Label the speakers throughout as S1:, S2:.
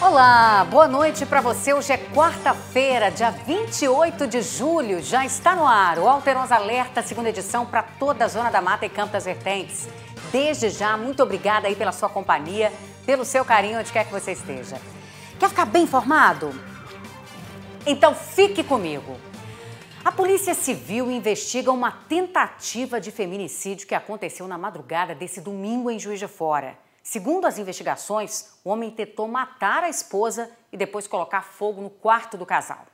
S1: Olá, boa noite para você. Hoje é quarta-feira, dia 28 de julho. Já está no ar o Alterosa Alerta, segunda edição para toda a Zona da Mata e Campo das Vertentes. Desde já, muito obrigada aí pela sua companhia, pelo seu carinho, onde quer que você esteja. Quer ficar bem informado? Então fique comigo. A Polícia Civil investiga uma tentativa de feminicídio que aconteceu na madrugada desse domingo em Juiz de Fora. Segundo as investigações, o homem tentou matar a esposa e depois colocar fogo no quarto do casal.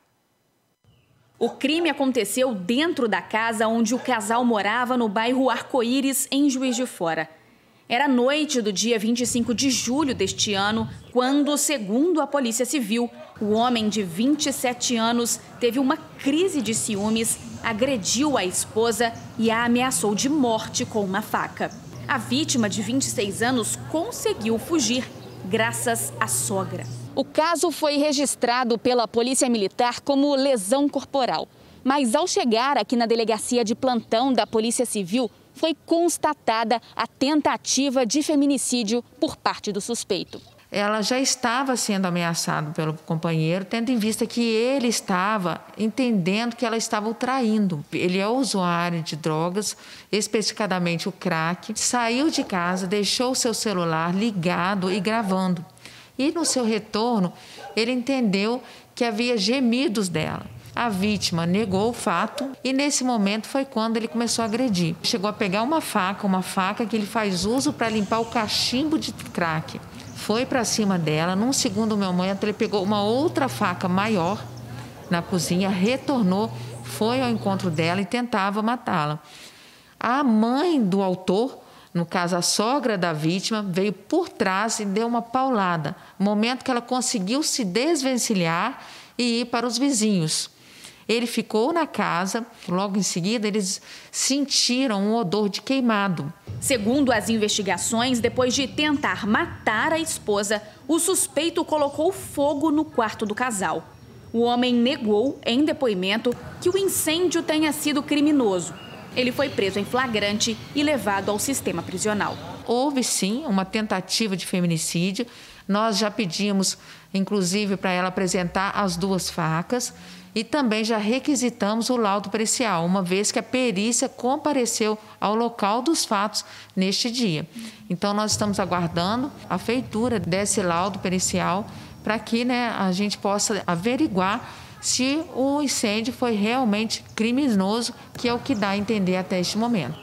S2: O crime aconteceu dentro da casa onde o casal morava no bairro Arco-Íris, em Juiz de Fora. Era noite do dia 25 de julho deste ano, quando, segundo a Polícia Civil, o homem de 27 anos teve uma crise de ciúmes, agrediu a esposa e a ameaçou de morte com uma faca. A vítima, de 26 anos, conseguiu fugir graças à sogra. O caso foi registrado pela Polícia Militar como lesão corporal. Mas ao chegar aqui na delegacia de plantão da Polícia Civil, foi constatada a tentativa de feminicídio por parte do suspeito.
S3: Ela já estava sendo ameaçada pelo companheiro, tendo em vista que ele estava entendendo que ela estava o traindo. Ele é usuário de drogas, especificadamente o crack, saiu de casa, deixou o seu celular ligado e gravando. E no seu retorno, ele entendeu que havia gemidos dela. A vítima negou o fato e nesse momento foi quando ele começou a agredir. Chegou a pegar uma faca que ele faz uso para limpar o cachimbo de crack. Foi para cima dela, num segundo momento ele pegou uma outra faca maior na cozinha, retornou, foi ao encontro dela e tentava matá-la. A mãe do autor, no caso a sogra da vítima, veio por trás e deu uma paulada, momento que ela conseguiu se desvencilhar e ir para os vizinhos. Ele ficou na casa, logo em seguida eles sentiram um odor de queimado.
S2: Segundo as investigações, depois de tentar matar a esposa, o suspeito colocou fogo no quarto do casal. O homem negou, em depoimento, que o incêndio tenha sido criminoso. Ele foi preso em flagrante e levado ao sistema prisional.
S3: Houve sim uma tentativa de feminicídio. Nós já pedimos, inclusive, para ela apresentar as duas facas e também já requisitamos o laudo pericial, uma vez que a perícia compareceu ao local dos fatos neste dia. Então, nós estamos aguardando a feitura desse laudo pericial para que a gente possa averiguar se o incêndio foi realmente criminoso, que é o que dá a entender até este momento.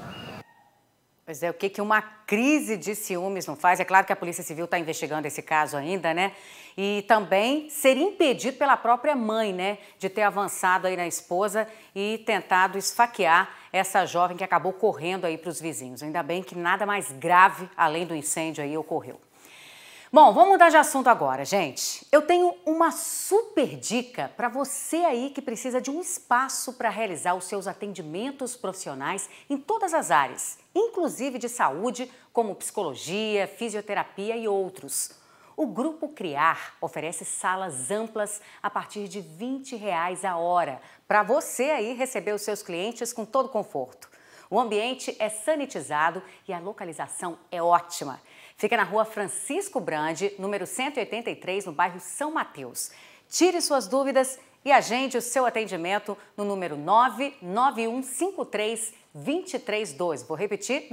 S1: Pois é, o que uma crise de ciúmes não faz? É claro que a Polícia Civil está investigando esse caso ainda, né? E também ser impedido pela própria mãe, né? De ter avançado aí na esposa e tentado esfaquear essa jovem que acabou correndo aí para os vizinhos. Ainda bem que nada mais grave, além do incêndio aí, ocorreu. Bom, vamos mudar de assunto agora, gente. Eu tenho uma super dica para você aí que precisa de um espaço para realizar os seus atendimentos profissionais em todas as áreas, inclusive de saúde, como psicologia, fisioterapia e outros. O Grupo Criar oferece salas amplas a partir de R$20 a hora, para você aí receber os seus clientes com todo conforto. O ambiente é sanitizado e a localização é ótima. Fica na rua Francisco Brande, número 183, no bairro São Mateus. Tire suas dúvidas e agende o seu atendimento no número 99153-2312. Vou repetir,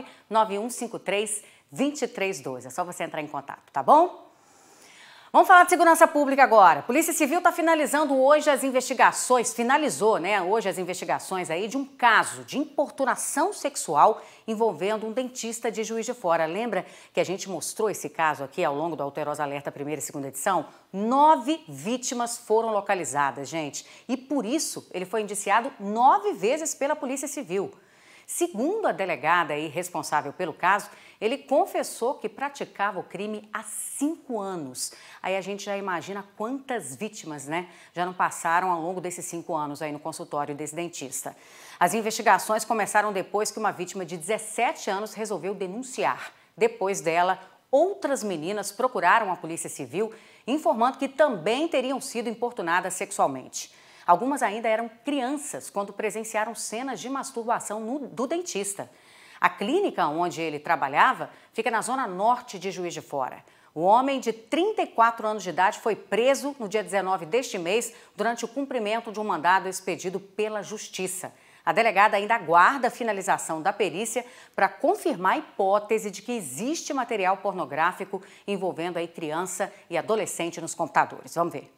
S1: 99153-2312. É só você entrar em contato, tá bom? Vamos falar de segurança pública agora. A Polícia Civil está finalizando hoje as investigações, finalizou, né, hoje as investigações aí de um caso de importunação sexual envolvendo um dentista de Juiz de Fora. Lembra que a gente mostrou esse caso aqui ao longo do Alterosa Alerta primeira e segunda edição? 9 vítimas foram localizadas, gente. E por isso ele foi indiciado 9 vezes pela Polícia Civil. Segundo a delegada aí responsável pelo caso, ele confessou que praticava o crime há 5 anos. Aí a gente já imagina quantas vítimas, né, já não passaram ao longo desses 5 anos aí no consultório desse dentista. As investigações começaram depois que uma vítima de 17 anos resolveu denunciar. Depois dela, outras meninas procuraram a Polícia Civil, informando que também teriam sido importunadas sexualmente. Algumas ainda eram crianças quando presenciaram cenas de masturbação do dentista. A clínica onde ele trabalhava fica na zona norte de Juiz de Fora. O homem de 34 anos de idade foi preso no dia 19 deste mês durante o cumprimento de um mandado expedido pela Justiça. A delegada ainda aguarda a finalização da perícia para confirmar a hipótese de que existe material pornográfico envolvendo aí criança e adolescente nos computadores. Vamos ver.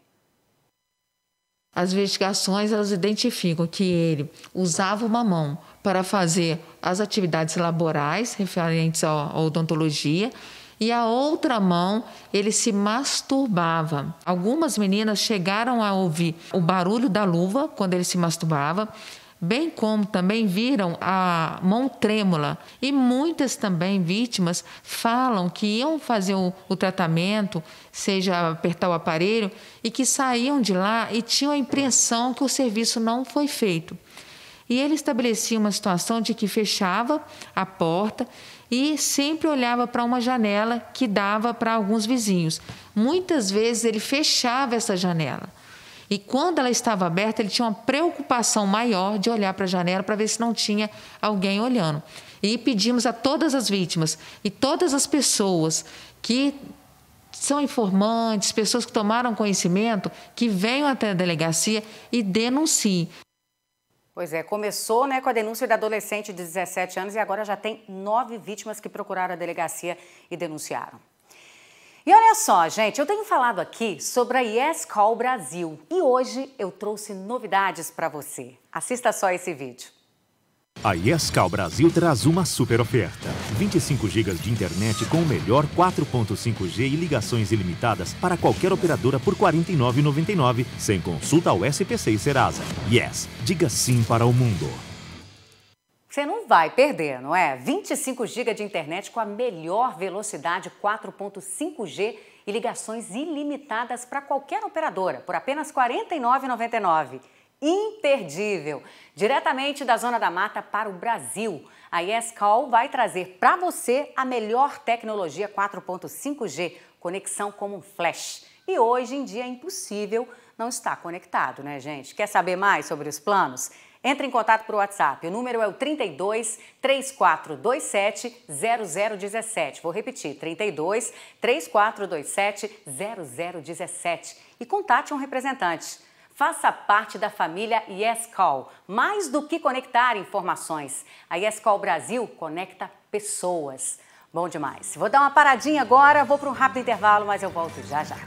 S3: As investigações, elas identificam que ele usava uma mão para fazer as atividades laborais referentes à odontologia e a outra mão ele se masturbava. Algumas meninas chegaram a ouvir o barulho da luva quando ele se masturbava, bem como também viram a mão trêmula. E muitas também vítimas falam que iam fazer o tratamento, seja apertar o aparelho, e que saíam de lá e tinham a impressão que o serviço não foi feito. E ele estabelecia uma situação de que fechava a porta e sempre olhava para uma janela que dava para alguns vizinhos. Muitas vezes ele fechava essa janela. E quando ela estava aberta, ele tinha uma preocupação maior de olhar para a janela para ver se não tinha alguém olhando. E pedimos a todas as vítimas e todas as pessoas que são informantes, pessoas que tomaram conhecimento, que venham até a delegacia e denunciem.
S1: Pois é, começou com a denúncia da adolescente de 17 anos e agora já tem 9 vítimas que procuraram a delegacia e denunciaram. E olha só, gente, eu tenho falado aqui sobre a YesCall Brasil e hoje eu trouxe novidades para você. Assista só esse vídeo.
S4: A YesCall Brasil traz uma super oferta. 25 GB de internet com o melhor 4.5G e ligações ilimitadas para qualquer operadora por R$ 49,99, sem consulta ao SPC e Serasa. Yes, diga sim para o mundo.
S1: Você não vai perder, não é? 25 GB de internet com a melhor velocidade 4.5G e ligações ilimitadas para qualquer operadora por apenas R$ 49,99. Imperdível! Diretamente da Zona da Mata para o Brasil, a YesCall vai trazer para você a melhor tecnologia 4.5G, conexão como um flash. E hoje em dia é impossível não estar conectado, né, gente? Quer saber mais sobre os planos? Entre em contato por WhatsApp, o número é o 32 3427 0017. Vou repetir, 32 3427 0017. E contate um representante. Faça parte da família YesCall. Mais do que conectar informações, a YesCall Brasil conecta pessoas. Bom demais. Vou dar uma paradinha agora, vou para um rápido intervalo, mas eu volto já já.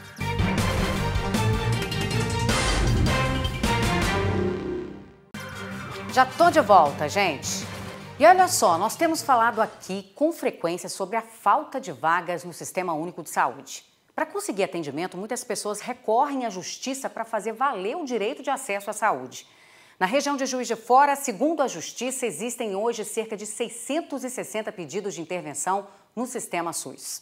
S1: Já tô de volta, gente. E olha só, nós temos falado aqui com frequência sobre a falta de vagas no Sistema Único de Saúde. Para conseguir atendimento, muitas pessoas recorrem à Justiça para fazer valer o direito de acesso à saúde. Na região de Juiz de Fora, segundo a Justiça, existem hoje cerca de 660 pedidos de intervenção no Sistema SUS.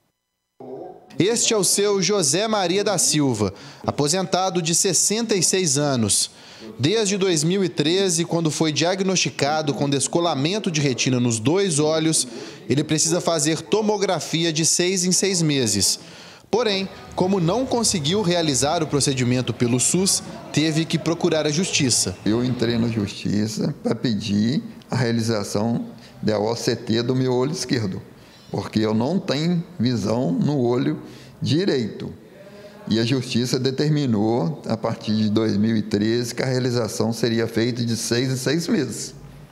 S5: Este é o seu José Maria da Silva, aposentado de 66 anos. Desde 2013, quando foi diagnosticado com descolamento de retina nos 2 olhos, ele precisa fazer tomografia de 6 em 6 meses. Porém, como não conseguiu realizar o procedimento pelo SUS, teve que procurar a Justiça.
S6: Eu entrei na Justiça para pedir a realização da OCT do meu olho esquerdo, porque eu não tenho visão no olho direito. E a Justiça determinou, a partir de 2013, que a realização seria feita de 6 em 6 meses.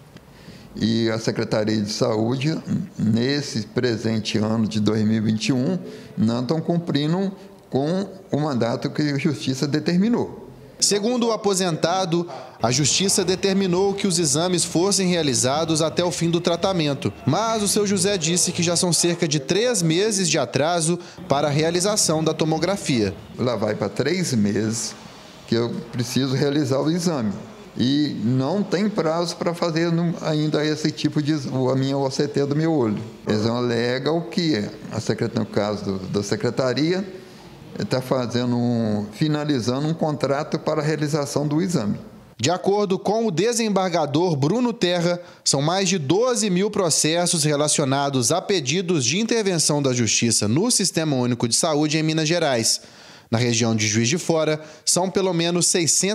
S6: E a Secretaria de Saúde, nesse presente ano de 2021, não estão cumprindo com o mandato que a Justiça determinou.
S5: Segundo o aposentado, a Justiça determinou que os exames fossem realizados até o fim do tratamento, mas o seu José disse que já são cerca de 3 meses de atraso para a realização da tomografia.
S6: Lá vai para 3 meses que eu preciso realizar o exame. E não tem prazo para fazer ainda esse tipo de a minha OCT do meu olho. Eles alegam que, no caso da Secretaria, está finalizando um contrato para a realização do exame.
S5: De acordo com o desembargador Bruno Terra, são mais de 12 mil processos relacionados a pedidos de intervenção da Justiça no Sistema Único de Saúde em Minas Gerais. Na região de Juiz de Fora, são pelo menos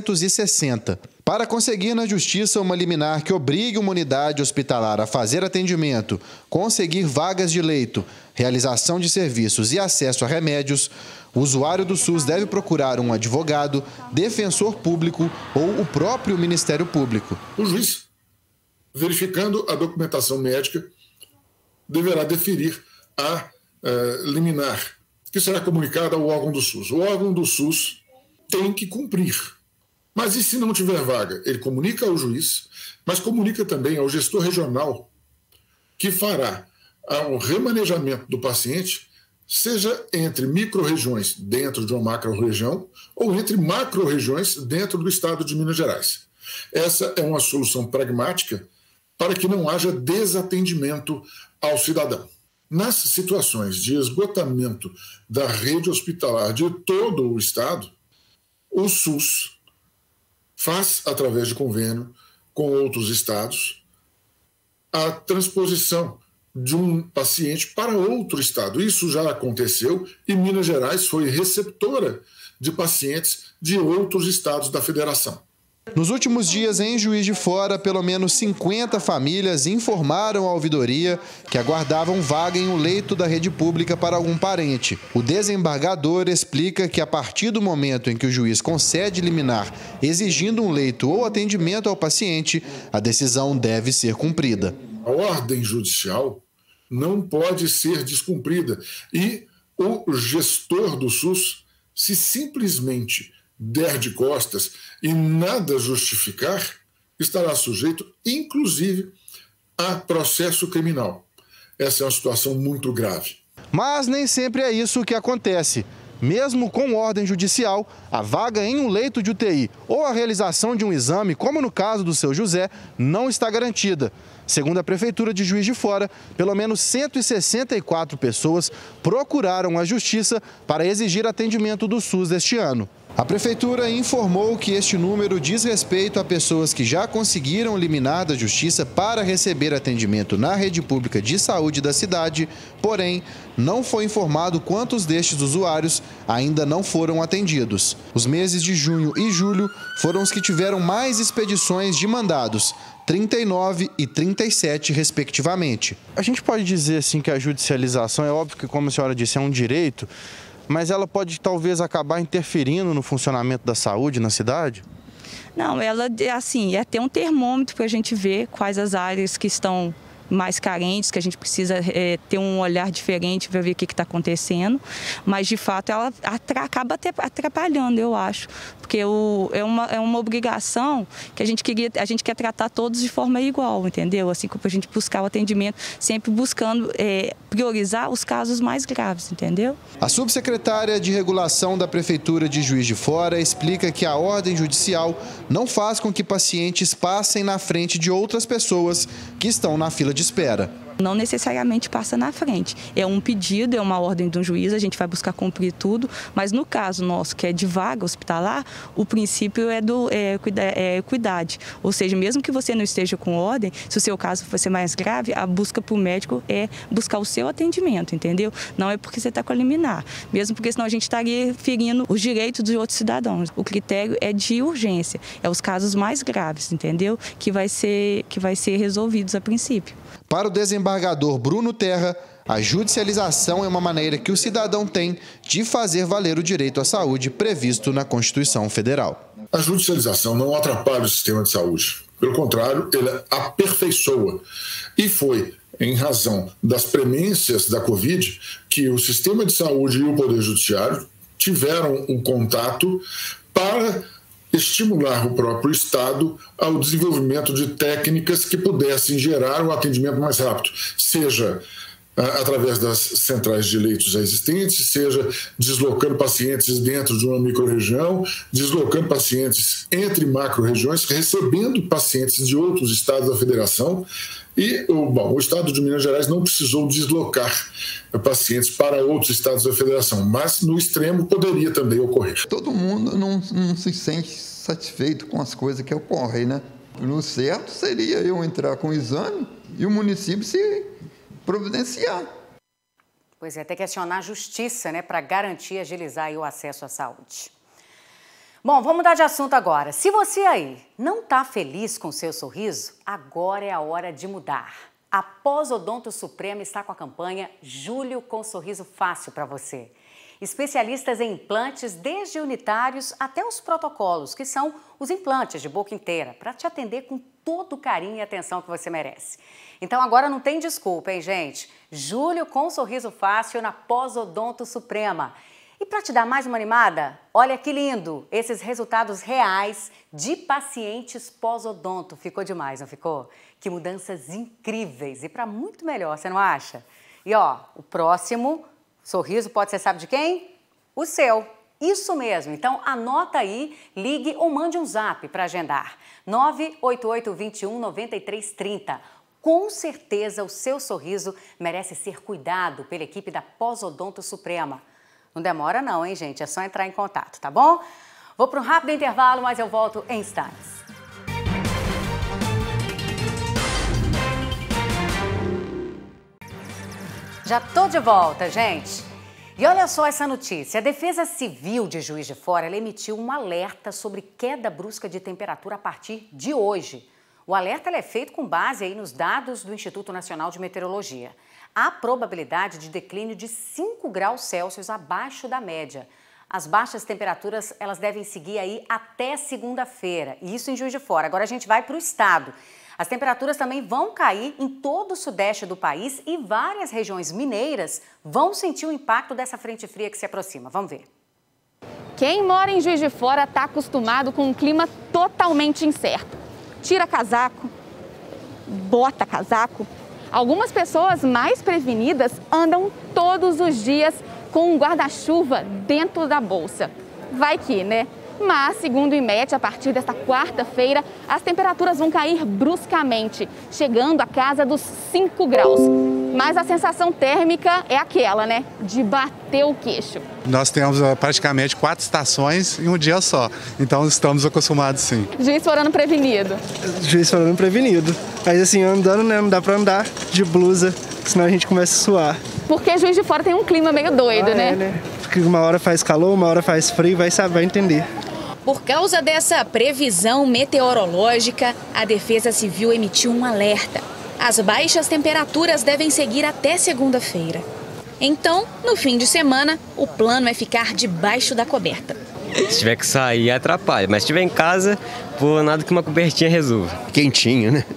S5: 660. Para conseguir na Justiça uma liminar que obrigue uma unidade hospitalar a fazer atendimento, conseguir vagas de leito, realização de serviços e acesso a remédios, o usuário do SUS deve procurar um advogado, defensor público ou o próprio Ministério Público.
S7: O juiz, verificando a documentação médica, deverá deferir a liminar, que será comunicada ao órgão do SUS. O órgão do SUS tem que cumprir. Mas e se não tiver vaga? Ele comunica ao juiz, mas comunica também ao gestor regional, que fará o remanejamento do paciente, seja entre micro-regiões dentro de uma macro-região ou entre macro-regiões dentro do estado de Minas Gerais. Essa é uma solução pragmática para que não haja desatendimento ao cidadão. Nas situações de esgotamento da rede hospitalar de todo o estado, o SUS faz, através de convênio com outros estados, a transposição de um paciente para outro estado. Isso já aconteceu e Minas Gerais foi receptora de pacientes de outros estados da federação.
S5: Nos últimos dias, em Juiz de Fora, pelo menos 50 famílias informaram à ouvidoria que aguardavam vaga em um leito da rede pública para algum parente. O desembargador explica que, a partir do momento em que o juiz concede liminar exigindo um leito ou atendimento ao paciente, a decisão deve ser cumprida.
S7: A ordem judicial não pode ser descumprida e o gestor do SUS, se simplesmente der de costas e nada justificar, estará sujeito, inclusive, a processo criminal. Essa é uma situação muito grave.
S5: Mas nem sempre é isso que acontece. Mesmo com ordem judicial, a vaga em um leito de UTI ou a realização de um exame, como no caso do seu José, não está garantida. Segundo a Prefeitura de Juiz de Fora, pelo menos 164 pessoas procuraram a Justiça para exigir atendimento do SUS este ano. A Prefeitura informou que este número diz respeito a pessoas que já conseguiram liminar da Justiça para receber atendimento na rede pública de saúde da cidade, porém, não foi informado quantos destes usuários ainda não foram atendidos. Os meses de junho e julho foram os que tiveram mais expedições de mandados, 39 e 37, respectivamente. A gente pode dizer assim que a judicialização, é óbvio que, como a senhora disse, é um direito, mas ela pode talvez acabar interferindo no funcionamento da saúde na cidade?
S8: Não, ela assim, é ter um termômetro para a gente ver quais as áreas que estão mais carentes, que a gente precisa ter um olhar diferente para ver o que está acontecendo, mas de fato ela acaba até atrapalhando, eu acho, porque é uma obrigação que a gente quer tratar todos de forma igual, entendeu? Assim como a gente buscar o atendimento, sempre buscando priorizar os casos mais graves, entendeu?
S5: A subsecretária de Regulação da Prefeitura de Juiz de Fora explica que a ordem judicial não faz com que pacientes passem na frente de outras pessoas que estão na fila de espera.
S8: Não necessariamente passa na frente. É um pedido, é uma ordem de um juiz, a gente vai buscar cumprir tudo, mas no caso nosso, que é de vaga hospitalar, o princípio é equidade. Ou seja, mesmo que você não esteja com ordem, se o seu caso for ser mais grave, a busca para o médico é buscar o seu atendimento, entendeu? Não é porque você está com a liminar, mesmo porque senão a gente estaria ferindo os direitos dos outros cidadãos. O critério é de urgência, é os casos mais graves, entendeu? Que vai ser resolvidos a princípio.
S5: Para o desembargador Bruno Terra, a judicialização é uma maneira que o cidadão tem de fazer valer o direito à saúde previsto na Constituição Federal.
S7: A judicialização não atrapalha o sistema de saúde. Pelo contrário, ela aperfeiçoa. E foi em razão das premências da Covid que o sistema de saúde e o Poder Judiciário tiveram um contato para estimular o próprio Estado ao desenvolvimento de técnicas que pudessem gerar um atendimento mais rápido, seja através das centrais de leitos já existentes, seja deslocando pacientes dentro de uma microrregião, deslocando pacientes entre macro-regiões, recebendo pacientes de outros estados da federação. E o estado de Minas Gerais não precisou deslocar pacientes para outros estados da federação, mas no extremo poderia também ocorrer.
S6: Todo mundo não se sente satisfeito com as coisas que ocorrem, né? No certo seria eu entrar com o exame e o município se providenciar.
S1: Pois é, tem que acionar a justiça, né, para garantir e agilizar aí o acesso à saúde. Bom, vamos mudar de assunto agora. Se você aí não está feliz com o seu sorriso, agora é a hora de mudar. A Pós-Odonto Suprema está com a campanha Julho com Sorriso Fácil para você. Especialistas em implantes, desde unitários até os protocolos, que são os implantes de boca inteira, para te atender com todo o carinho e atenção que você merece. Então agora não tem desculpa, hein, gente? Julho com Sorriso Fácil na Pós-Odonto Suprema. E para te dar mais uma animada, olha que lindo, esses resultados reais de pacientes pós-odonto. Ficou demais, não ficou? Que mudanças incríveis e para muito melhor, você não acha? E ó, o próximo sorriso pode ser, sabe de quem? O seu. Isso mesmo, então anota aí, ligue ou mande um zap para agendar. 988219330. Com certeza o seu sorriso merece ser cuidado pela equipe da Pós-Odonto Suprema. Não demora não, hein, gente? É só entrar em contato, tá bom? Vou para um rápido intervalo, mas eu volto em instantes. Já tô de volta, gente. E olha só essa notícia. A Defesa Civil de Juiz de Fora ela emitiu um alerta sobre queda brusca de temperatura a partir de hoje. O alerta é feito com base aí nos dados do Instituto Nacional de Meteorologia. Há probabilidade de declínio de 5 graus Celsius abaixo da média. As baixas temperaturas elas devem seguir aí até segunda-feira, e isso em Juiz de Fora. Agora a gente vai para o estado. As temperaturas também vão cair em todo o sudeste do país e várias regiões mineiras vão sentir o impacto dessa frente fria que se aproxima. Vamos ver.
S2: Quem mora em Juiz de Fora está acostumado com um clima totalmente incerto. Tira casaco, bota casaco. Algumas pessoas mais prevenidas andam todos os dias com um guarda-chuva dentro da bolsa. Vai que, né? Mas, segundo o IMET, a partir desta quarta-feira, as temperaturas vão cair bruscamente, chegando à casa dos 5 graus. Mas a sensação térmica é aquela, né? De bater o queixo.
S9: Nós temos praticamente 4 estações em um dia só, então estamos acostumados sim.
S2: Juiz Forano prevenido.
S10: Juiz Forano prevenido. Mas assim, andando, né? Não dá pra andar de blusa, senão a gente começa a suar.
S2: Porque Juiz de Fora tem um clima meio doido, né?
S10: Porque uma hora faz calor, uma hora faz frio, vai entender.
S2: Por causa dessa previsão meteorológica, a Defesa Civil emitiu um alerta. As baixas temperaturas devem seguir até segunda-feira. Então, no fim de semana, o plano é ficar debaixo da coberta.
S11: Se tiver que sair, atrapalha. Mas se estiver em casa, por nada que uma cobertinha resolva.
S12: Quentinho, né?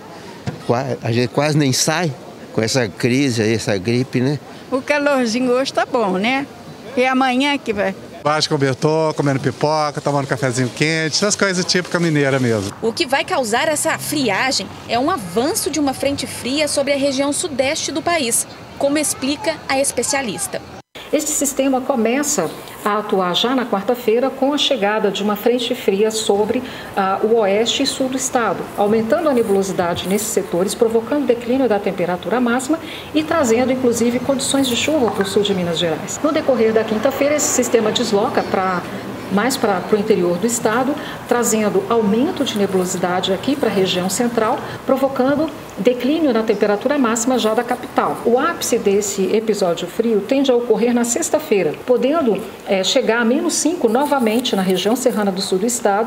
S12: A gente quase nem sai com essa crise aí, essa gripe, né?
S13: O calorzinho hoje tá bom, né? E amanhã que vai...
S9: Baixo cobertor, comendo pipoca, tomando cafezinho quente, essas coisas típicas mineiras mesmo.
S2: O que vai causar essa friagem é um avanço de uma frente fria sobre a região sudeste do país, como explica a especialista.
S14: Este sistema começa a atuar já na quarta-feira com a chegada de uma frente fria sobre o oeste e sul do estado, aumentando a nebulosidade nesses setores, provocando declínio da temperatura máxima e trazendo, inclusive, condições de chuva para o sul de Minas Gerais. No decorrer da quinta-feira, esse sistema desloca mais para o interior do estado, trazendo aumento de nebulosidade aqui para a região central, provocando declínio na temperatura máxima já da capital. O ápice desse episódio frio tende a ocorrer na sexta-feira, podendo chegar a -5 novamente na região serrana do sul do estado.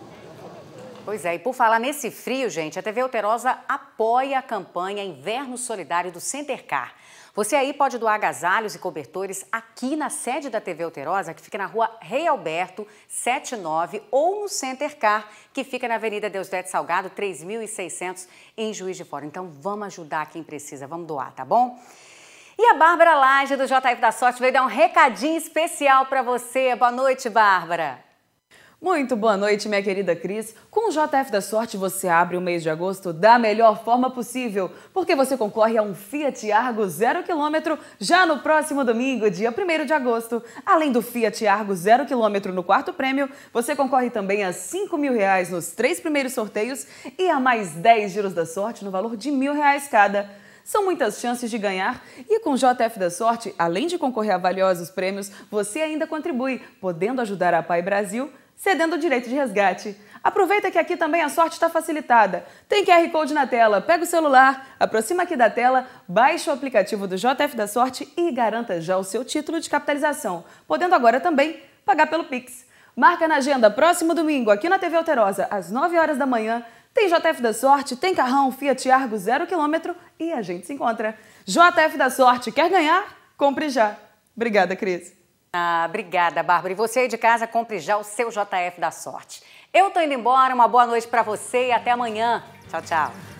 S1: Pois é, e por falar nesse frio, gente, a TV Alterosa apoia a campanha Inverno Solidário do Centercar. Você aí pode doar agasalhos e cobertores aqui na sede da TV Alterosa, que fica na rua Rei Alberto, 79, ou no Centercar, que fica na Avenida Deusdete Salgado, 3600, em Juiz de Fora. Então, vamos ajudar quem precisa, vamos doar, tá bom? E a Bárbara Lage, do JF da Sorte, veio dar um recadinho especial para você. Boa noite, Bárbara.
S15: Muito boa noite, minha querida Cris. Com o JF da Sorte, você abre o mês de agosto da melhor forma possível, porque você concorre a um Fiat Argo 0 km já no próximo domingo, dia 1º de agosto. Além do Fiat Argo 0 km no quarto prêmio, você concorre também a R$5.000 nos 3 primeiros sorteios e a mais 10 giros da sorte no valor de R$1.000 cada. São muitas chances de ganhar e com o JF da Sorte, além de concorrer a valiosos prêmios, você ainda contribui, podendo ajudar a Pai Brasil cedendo o direito de resgate. Aproveita que aqui também a sorte está facilitada. Tem QR Code na tela, pega o celular, aproxima aqui da tela, baixa o aplicativo do JF da Sorte e garanta já o seu título de capitalização, podendo agora também pagar pelo Pix. Marca na agenda, próximo domingo, aqui na TV Alterosa, às 9 horas da manhã, tem JF da Sorte, tem carrão Fiat Argo 0 km e a gente se encontra. JF da Sorte, quer ganhar? Compre já. Obrigada, Cris.
S1: Obrigada, Bárbara. E você aí de casa, compre já o seu JF da Sorte. Eu tô indo embora, uma boa noite para você e até amanhã. Tchau, tchau.